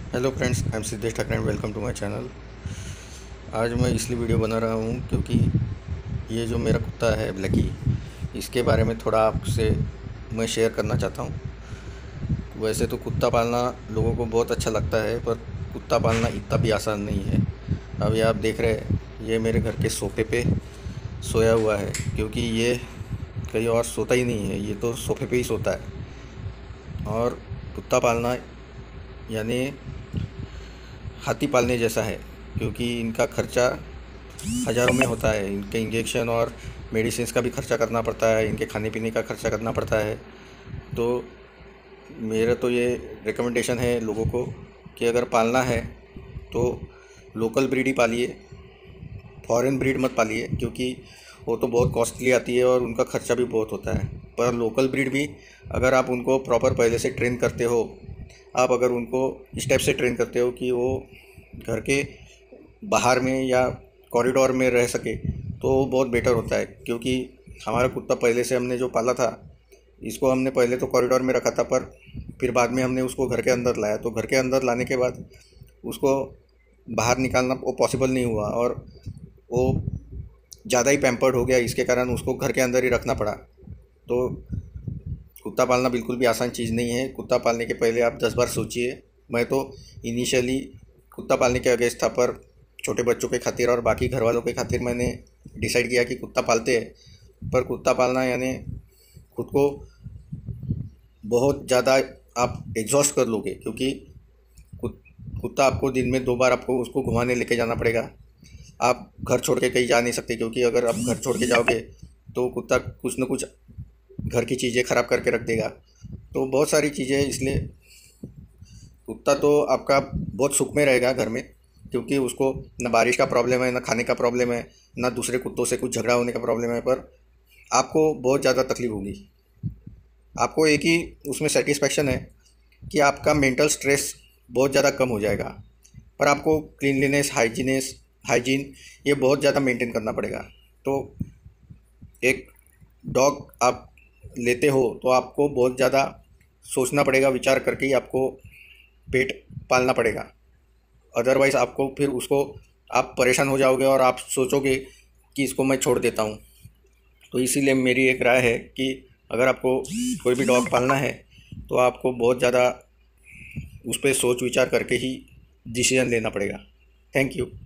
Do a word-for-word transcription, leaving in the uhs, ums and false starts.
Hello friends, I am Siddhesh Thackeray and welcome to my channel. आज मैं इसलिए वीडियो बना रहा हूँ क्योंकि ये जो मेरा कुत्ता है ब्लैकी, इसके बारे में थोड़ा आपसे मैं शेयर करना चाहता हूँ। वैसे तो कुत्ता पालना लोगों को बहुत अच्छा लगता है, पर कुत्ता पालना इतना भी आसान नहीं है। अभी आप देख रहे हैं, ये मेरे घर के सोफे पे सोया हुआ है, क्योंकि ये कहीं और सोता ही नहीं है, ये तो सोफे पे ही सोता है। और कुत्ता पालना यानी हाथी पालने जैसा है, क्योंकि इनका खर्चा हज़ारों में होता है। इनके इंजेक्शन और मेडिसिन्स का भी खर्चा करना पड़ता है, इनके खाने पीने का खर्चा करना पड़ता है। तो मेरा तो ये रिकमेंडेशन है लोगों को कि अगर पालना है तो लोकल ब्रीड ही पालिए, फॉरेन ब्रीड मत पालिए, क्योंकि वो तो बहुत कॉस्टली आती है और उनका खर्चा भी बहुत होता है। पर लोकल ब्रीड भी अगर आप उनको प्रॉपर पहले से ट्रेन करते हो, आप अगर उनको इस टाइप से ट्रेन करते हो कि वो घर के बाहर में या कॉरिडोर में रह सके, तो वो बहुत बेटर होता है। क्योंकि हमारा कुत्ता पहले से हमने जो पाला था, इसको हमने पहले तो कॉरिडोर में रखा था, पर फिर बाद में हमने उसको घर के अंदर लाया। तो घर के अंदर लाने के बाद उसको बाहर निकालना वो पॉसिबल नहीं हुआ, और वो ज़्यादा ही पैम्पर्ड हो गया, इसके कारण उसको घर के अंदर ही रखना पड़ा। तो कुत्ता पालना बिल्कुल भी आसान चीज़ नहीं है। कुत्ता पालने के पहले आप दस बार सोचिए। मैं तो इनिशियली कुत्ता पालने के अगेंस्ट था, पर छोटे बच्चों के खातिर और बाकी घर वालों के खातिर मैंने डिसाइड किया कि कुत्ता पालते हैं। पर कुत्ता पालना यानी खुद को बहुत ज़्यादा आप एग्जॉस्ट कर लोगे, क्योंकि कुत- कुत्ता आपको दिन में दो बार आपको उसको घुमाने लेके जाना पड़ेगा। आप घर छोड़ के कहीं जा नहीं सकते, क्योंकि अगर आप घर छोड़ के जाओगे तो कुत्ता कुछ न कुछ घर की चीज़ें ख़राब करके रख देगा। तो बहुत सारी चीज़ें, इसलिए कुत्ता तो आपका बहुत सुख में रहेगा घर में, क्योंकि उसको ना बारिश का प्रॉब्लम है, ना खाने का प्रॉब्लम है, ना दूसरे कुत्तों से कुछ झगड़ा होने का प्रॉब्लम है। पर आपको बहुत ज़्यादा तकलीफ होगी। आपको एक ही उसमें सेटिस्फेक्शन है कि आपका मेंटल स्ट्रेस बहुत ज़्यादा कम हो जाएगा। पर आपको क्लीनलीनेस, हाइजीनेस हाइजीन ये बहुत ज़्यादा मेंटेन करना पड़ेगा। तो एक डॉग आप लेते हो तो आपको बहुत ज़्यादा सोचना पड़ेगा, विचार करके ही आपको पेट पालना पड़ेगा। अदरवाइज़ आपको फिर उसको आप परेशान हो जाओगे और आप सोचोगे कि इसको मैं छोड़ देता हूँ। तो इसीलिए मेरी एक राय है कि अगर आपको कोई भी डॉग पालना है तो आपको बहुत ज़्यादा उस पर सोच विचार करके ही डिसीजन लेना पड़ेगा। Thank you.